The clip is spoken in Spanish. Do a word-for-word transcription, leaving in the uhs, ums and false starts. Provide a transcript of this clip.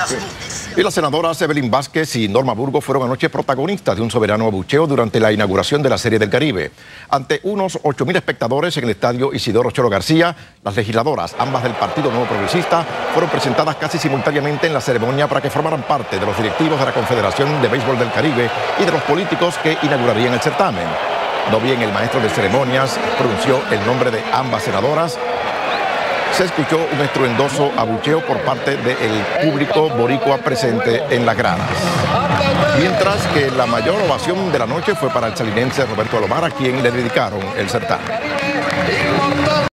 Y las senadoras Evelyn Vázquez y Norma Burgos fueron anoche protagonistas de un soberano abucheo durante la inauguración de la Serie del Caribe. Ante unos ocho mil espectadores en el estadio Isidoro Cholo García, las legisladoras, ambas del Partido Nuevo Progresista, fueron presentadas casi simultáneamente en la ceremonia para que formaran parte de los directivos de la Confederación de Béisbol del Caribe y de los políticos que inaugurarían el certamen. No bien el maestro de ceremonias pronunció el nombre de ambas senadoras, se escuchó un estruendoso abucheo por parte del público boricua presente en las gradas. Mientras que la mayor ovación de la noche fue para el salinense Roberto Alomar, a quien le dedicaron el certamen.